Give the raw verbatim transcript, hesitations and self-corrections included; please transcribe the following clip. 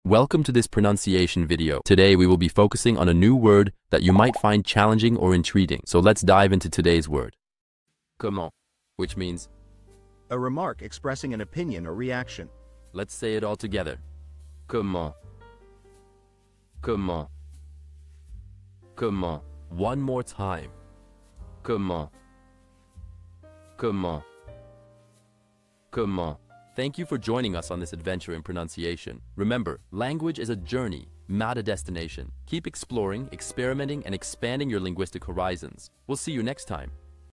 Welcome to this pronunciation video. Today we will be focusing on a new word that you might find challenging or intriguing. So let's dive into today's word. Comment, which means a remark expressing an opinion or reaction. Let's say it all together. Comment. Comment. Comment. One more time. Comment. Comment. Comment. Thank you for joining us on this adventure in pronunciation. Remember, language is a journey, not a destination. Keep exploring, experimenting, and expanding your linguistic horizons. We'll see you next time.